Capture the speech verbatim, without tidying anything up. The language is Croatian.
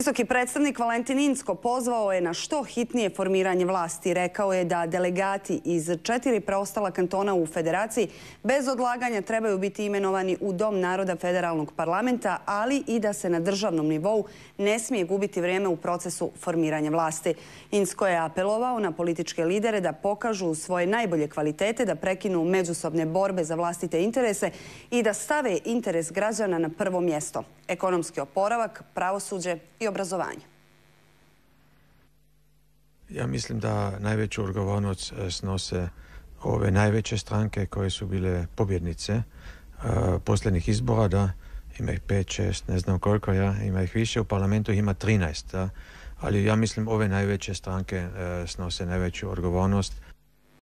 Visoki predstavnik Valentin Incko pozvao je na što hitnije formiranje vlasti. Rekao je da delegati iz četiri preostala kantona u federaciji bez odlaganja trebaju biti imenovani u Dom naroda federalnog parlamenta, ali i da se na državnom nivou ne smije gubiti vrijeme u procesu formiranja vlasti. Incko je apelovao na političke lidere da pokažu svoje najbolje kvalitete, da prekinu međusobne borbe za vlastite interese i da stave interes građana na prvo mjesto. Ekonomski oporavak, pravosuđe i obrazovanje. Ja mislim da najveću odgovornost snose ove najveće stranke koje su bile pobjednice uh, posljednjih izbora, da ima ih pet, šest, ne znam koliko, ja, ima ih više, u parlamentu ima trinaest. Da, ali ja mislim ove najveće stranke uh, snose najveću odgovornost